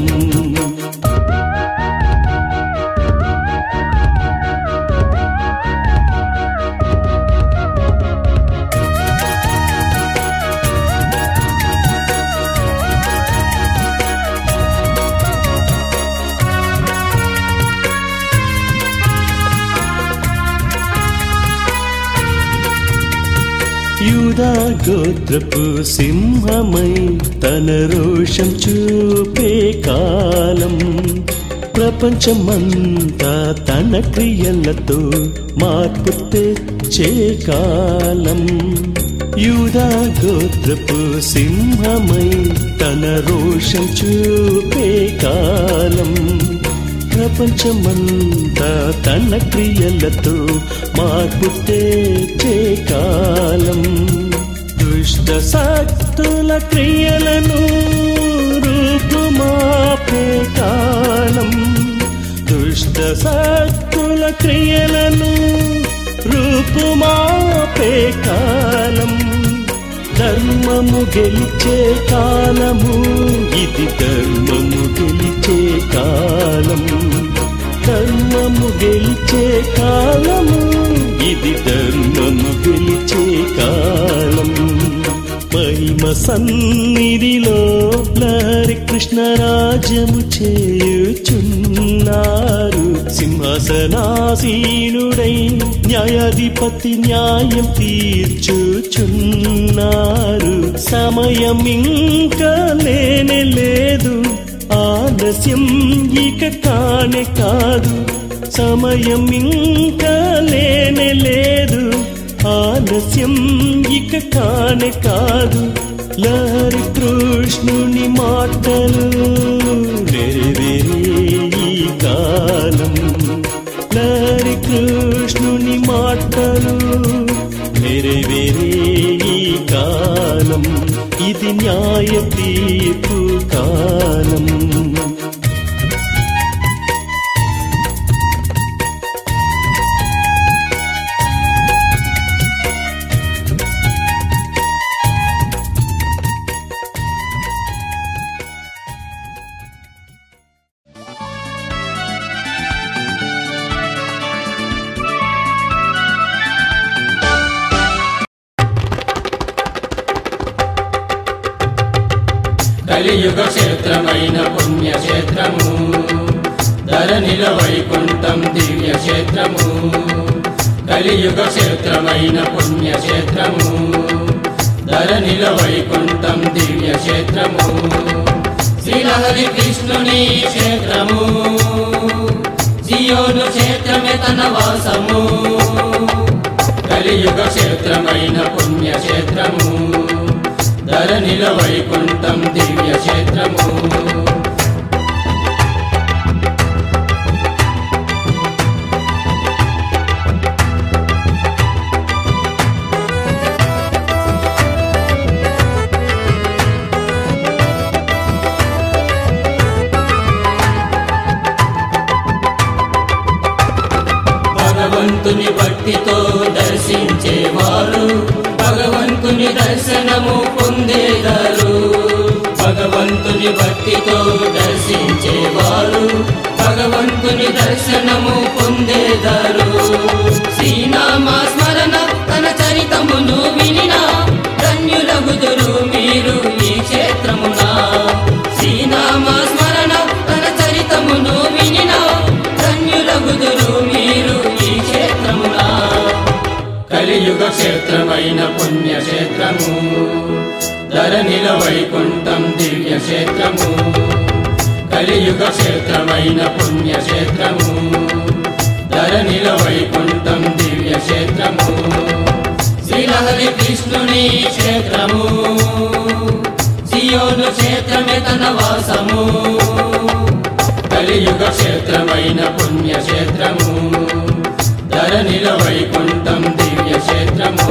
యూదా గోత్రపు సింహమై తన రోషం చూపే కాలం. ప్రపంచమంతా తన క్రియలతో మార్పు తెచ్చే కాలం. యూదా గోత్రపు సింహమై తన రోషం చూపే కాలం. ప్రపంచమంతా తన క్రియలతో మార్పు తెచ్చే కాలం. దుష్ట శక్తుల క్రియలను రూపుమాపే కాలం. దుష్ట శక్తుల క్రియలను రూపుమాపే కాలం. ధర్మము గెలిచే కాలము ఇది, ధర్మము గెలిచే కాలం. ధర్మము గెలిచే కాలము ఇది, ధర్మము గెలిచే కాలం. మహిమ సన్నిధిలో లహరి కృష్ణ రాజ్యము చేయుచున్నారు. సింహాసనాసీనుడై న్యాయాధిపతి న్యాయం తీర్చుచున్నారు. సమయం ఇంకా లేనే లేదు, ఆలస్యం ఇక కానే కాదు. సమయం ఇంకా లేనే లేదు, ఆలస్యం ఇక కానే కాదు. లహరి కృష్ణుని మాటలు నెరవేరే ఈ కాలం. లహరి కృష్ణుని మాటలు నెరవేరే ఈ కాలం. ఇది న్యాయ తీర్పు కాలం. కలియుగ క్షేత్రమైన పుణ్యక్షేత్రము, ధరణిల వైకుంఠం దివ్య క్షేత్రము. కలియుగ క్షేత్రమైన పుణ్యక్షేత్రము, ధరణిల వైకుంఠం దివ్య క్షేత్రము. శ్రీలహరి కృష్ణుని క్షేత్రము, సియోను క్షేత్రమే తన వాసము. కలియుగ క్షేత్రమైన పుణ్యక్షేత్రము, ధరణిల వైకుంఠం దివ్య క్షేత్రము. భగవంతుని భక్తితో దర్శించేవారు భగవంతుని దర్శనము పొందేదారు. భగవంతుని భక్తితో దర్శించేవారు భగవంతుని దర్శనము పొందేదారు. శ్రీనామ స్మరణ తన చరితమును వినినా ధన్యులగుదురు మీరు ఈ క్షేత్రమున. శ్రీనామ స్మరణ తన చరితమును వినినా ధన్యులగుదురు మీరు ఈ క్షేత్రమున. కలియుగ క్షేత్రమైన పుణ్యక్షేత్రము, ధరణిల వైకుంఠం దివ్య క్షేత్రము. కలియుగ క్షేత్రమైన పుణ్యక్షేత్రము, ధరణిల వైకుంఠం దివ్య క్షేత్రము. శ్రీలహరి కృష్ణుని క్షేత్రము, సియోను క్షేత్రమే తన వాసము. కలియుగ క్షేత్రమైన పుణ్యక్షేత్రము, ధరణిల వైకుంఠం దివ్య క్షేత్రము.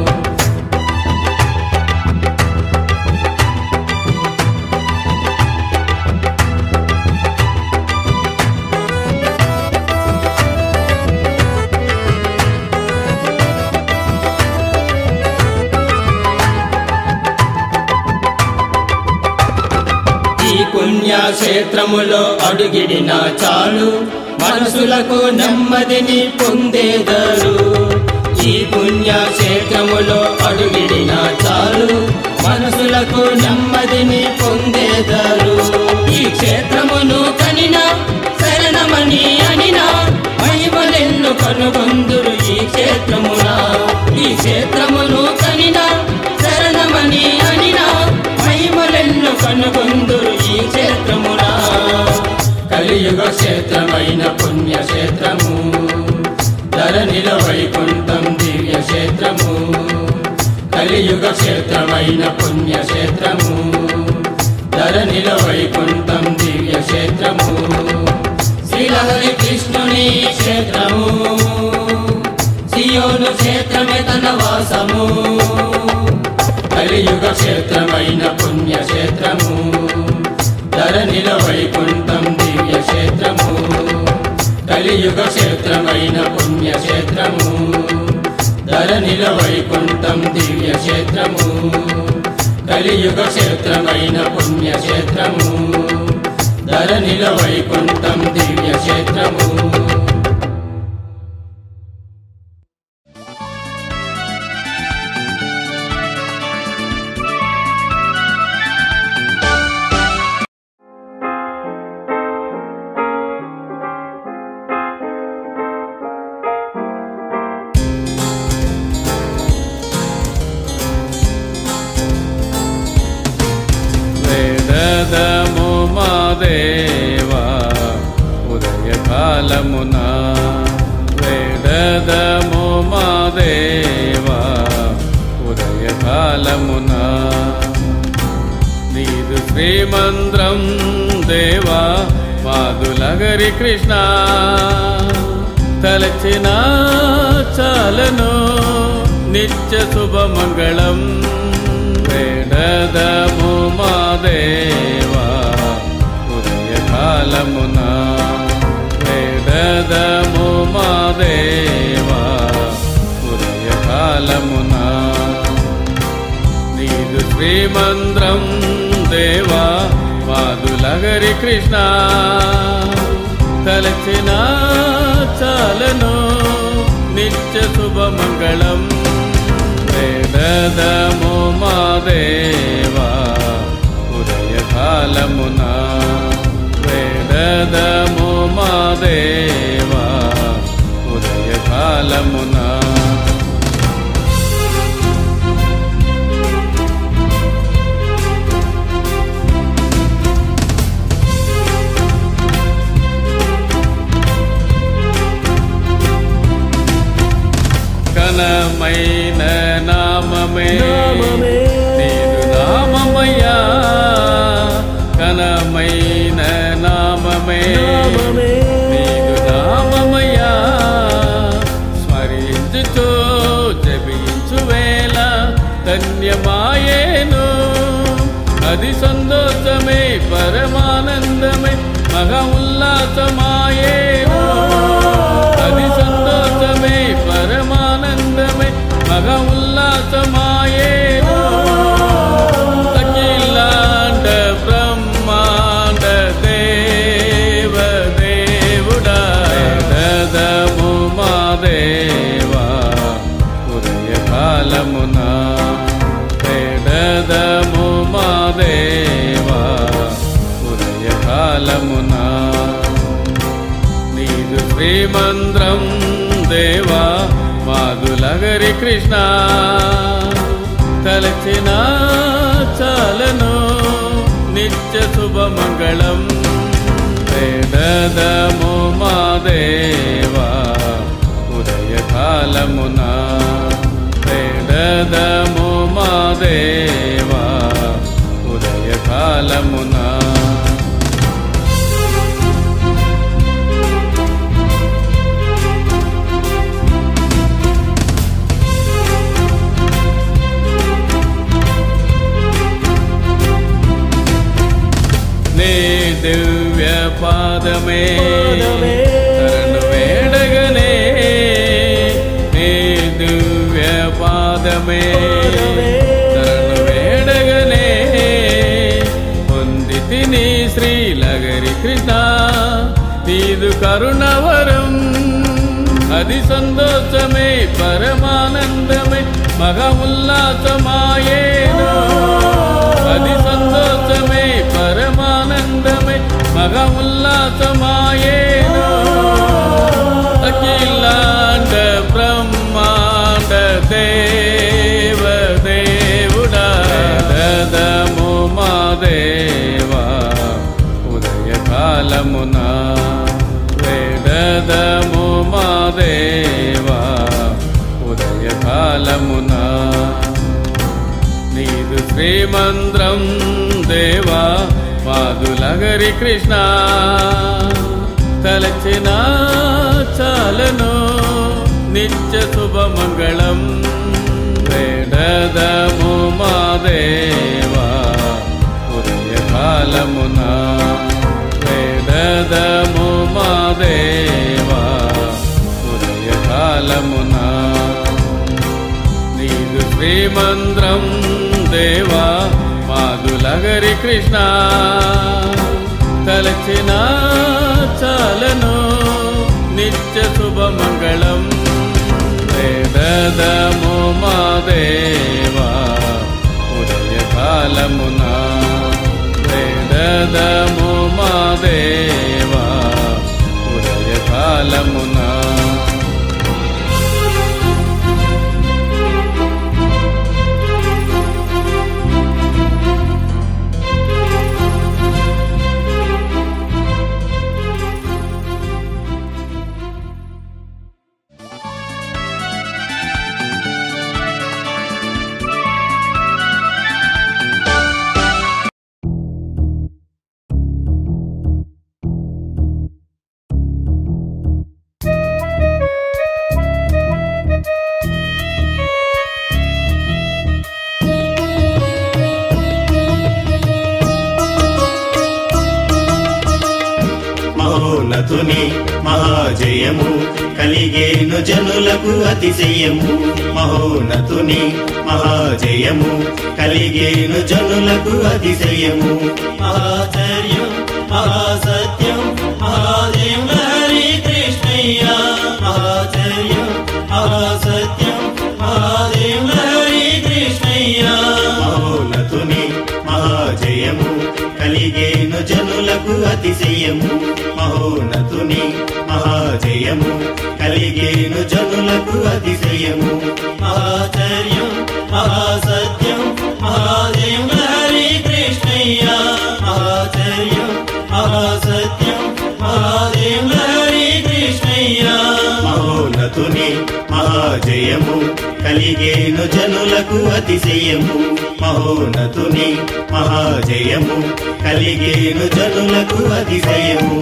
ఈ పుణ్యక్షేత్రములో అడుగిడిన చాలు మనసులకు నెమ్మదిని పొందేదారు. ఈ పుణ్యక్షేత్రములో అడుగిడిన చాలు మనసులకు నెమ్మదిని పొందేదారు. ఈ క్షేత్రమును కనిన శరణమని అనిన మహిమలెన్ను కనుగొందురు ఈ క్షేత్రమున. ఈ క్షేత్రమును కనిన శరణమని అనిన మహిమలెన్ను కనుగొందురు ఈ క్షేత్రమున. కలియుగ క్షేత్రమైన పుణ్యక్షేత్రము, ధరణిల వైకుంఠం దివ్య క్షేత్రము. కలియుగ క్షేత్రమైన పుణ్యక్షేత్రము, ధరణిల వైకుంఠం దివ్య క్షేత్రము. శ్రీలహరి కృష్ణుని క్షేత్రము, సియోను క్షేత్రమే తన వాసము. కలియుగ క్షేత్రమైన పుణ్యక్షేత్రము, ధరణిల వైకుంఠం దివ్య క్షేత్రము. కలియుగ క్షేత్రమైన పుణ్యక్షేత్రము, ధరణిల వైకుంఠం దివ్య క్షేత్రము. కలియుగ క్షేత్రమైన పుణ్యక్షేత్రము, ధరణిల వైకుంఠం దివ్య క్షేత్రము. వేదము మా దేవా ఉదయకాలమున, వేదము మా దేవా ఉదయకాలమున శ్రీమంత్రం దేవా మాధులహరి కృష్ణ తలచిన చాలను నిత్య శుభమంగళం వేడదము మా దేవా ఉదయకాలమున వేడదము మా దేవా ఉదయకాలమున నీదు శ్రీమంత్రం దేవా మాధులహరి కృష్ణ తలచిన చాలను నిత్య శుభమంగళం వేడదము మా దేవా ఉదయకాలమున వేడదము మా దేవా ఉదయకాలమున ఘనమైన నామమే నీదు నామమయ్యా ఘనమైన నామమే నీదు నామమయ్యా స్మరించుచో జపించు వేళ ధన్యమాయేను అది సంతోషమే పరమానందమే మహా ఉల్లాసమాయేను అది సంతోషమే పరమానందమే మగ ఉల్లాసమాయేను అఖిలాండ బ్రహ్మాండ దేవ దేవుడా వేడదము మా దేవా ఉదయకాలమున వేడదము మా దేవా ఉదయకాలమున నీదు శ్రీమంత్రం దేవా మాధులహరి కృష్ణ తలచిన చాలను నిత్య శుభమంగళం వేడదము మా దేవా ఉదయకాలమున వేడదము మా దేవా ఉదయకాలమున దివ్య పాదమే శరణు వేడగనే నీ దివ్య పాదమే శరణు వేడగనే పొందితిని శ్రీలహరి కృష్ణ నీదు కరుణవరం అది సంతోషమే పరమానందమే మగ ఉల్లాసమాయేను అది సంతోషమే పరమానందమే మగ ఉల్లాసమాయేను అఖిలాండ బ్రహ్మాండ దేవ దేవుడా వేడదము మా దేవా ఉదయకాలమున వేడదము మా దేవా ఉదయకాలమున నీదు శ్రీమంత్రం దేవా మాధులహరి కృష్ణ తలచిన చాలను నిత్య శుభమంగళం వేడదము మా దేవా ఉదయకాలమున వేడదము మా దేవా ఉదయకాలమున నీదు శ్రీమంత్రం దేవా మాధులహరి కృష్ణ తలచిన చాలను నిత్య శుభమంగళం వేడదము మా దేవా ఉదయకాలమున వేడదము మా దేవా ఉదయకాలమున మహోన్నతుని మహాజయము కలిగేను జనులకు అతిశయము మహోన్నతుని మహాజయము కలిగేను జనులకు అతిశయము ఆచార్యం మహాసత్యం మహాదేవ హరి కృష్ణయ్య ఆచార్యం మహాసత్యం మహాదేవ హరి కృష్ణయ్య మహోన్నతుని మహాజయము కలిగేను జనులకు అతిశయము మహోన్నతుని మహాజయము కలిగేను జనులకు అతిశయము ఆచార్యం మహాసత్యం మహాదేవ హరి కృష్ణయ్య ఆచార్యం మహాసత్యం మహాదేవ హరి కృష్ణయ్య మహోన్నతుని మహాజయము కలిగేను జనులకు అతిశయము మహోన్నతుని మహాజయము కలిగేను జనులకు అతిశయము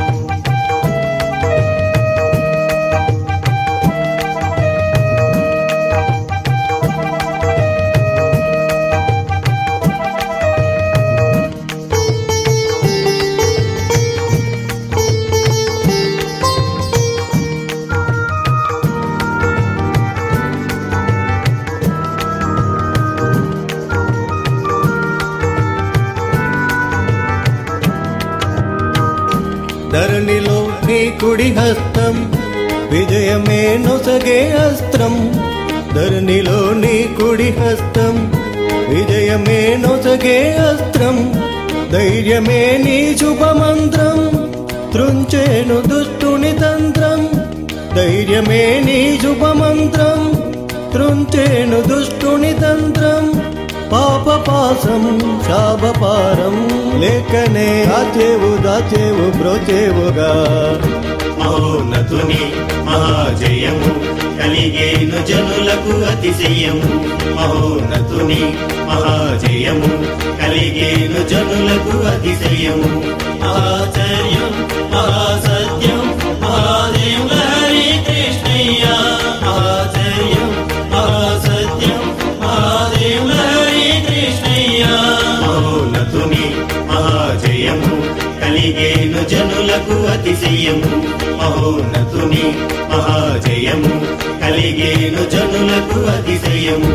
ధరణిలో నీ కుడి హస్తం విజయమే నొసగే అస్త్రం ధరణిలో నీ కుడి హస్తం విజయమే నొసగే అస్త్రం ధైర్యమే నీ శుభమంత్రం త్రుంచేను దుష్టుని తంత్రం ధైర్యమే నీ శుభమంత్రం త్రుంచేను దుష్టుని తంత్రం పాప పాసం శాపపారం లేకనే దాచేవు దాచేవు బ్రోచేవుగా మహోన్నతుని మహాజయము కలిగేను జనులకు అతిశయము మహోన్నతుని మహాజయము కలిగేను జనులకు అతిశయము ఆచార్యం మహాసత్యం మహాదేవ హరి కృష్ణయ్య ఆచార్యం మహాసత్యం మహాదేవ హరి కృష్ణయ్య మహోన్నతుని మహాజయము కలిగేను జనులకు అతిశయము మహోన్నతుని మహాజయము కలిగేను జనులకు అతిశయము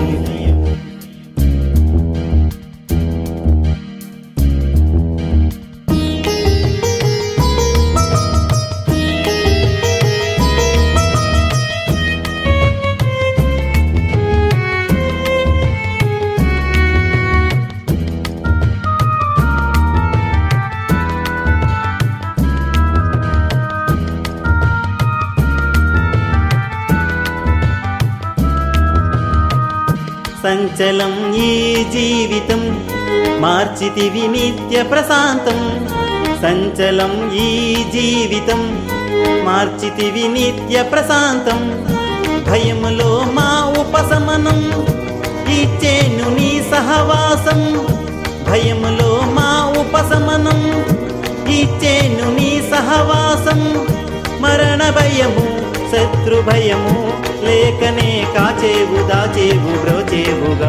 సంచలం ఈ జీవితం మార్చితివి నిత్య ప్రశాంతం సంచలం ఈ జీవితం మార్చితివి నిత్య ప్రశాంతం భయములో మా ఉపశమనం ఇచ్చేను నీ సహవాసం భయములో మా ఉపశమనం ఇచ్చేను నీ సహవాసం మరణ భయము శత్రు భయము లేకనే కాచేవు దాచేవు బ్రోచేవుగా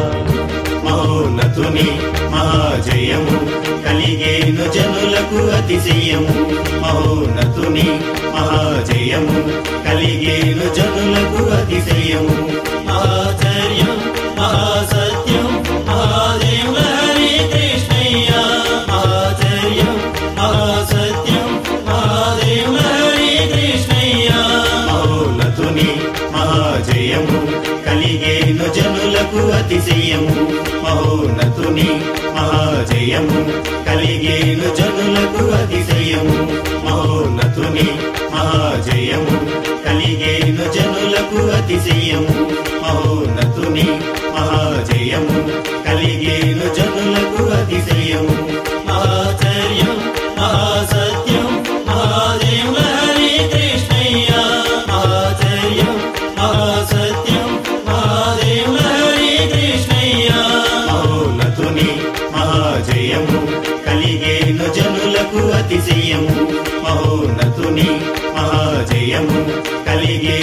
మహోన్నతుని మహాజయము కలిగేను జనులకు అతిశయము మహోన్నతుని మహాజయము కలిగేను జనులకు అతిశయము ఆచార్యం మహాసత్యం మహాదేవ హరి కృష్ణయ్య ఆచార్యం మహాసత్యం మహాదేవ హరి కృష్ణయ్య మహోన్నతుని మహాజయము కలిగేను జనులకు అతిశయము మహోన్నతుని మహాజయము కలిగేను జనులకు అతిశయము మహోన్నతుని మహాజయము కలిగేను జనులకు అతిశయము మహోన్నతుని మహాజయము కలిగేను జనులకు అతిశయము ఆచార్యం మహాసత్యం మహాదేవ హరి కృష్ణయ్య ఆచార్యం మహాసత్యం మహాదేవ హరి కృష్ణయ్య మహోన్నతుని మహాజయము కలిగేను జనులకు అతిశయము మహోన్నతుని మహాజయము కలిగే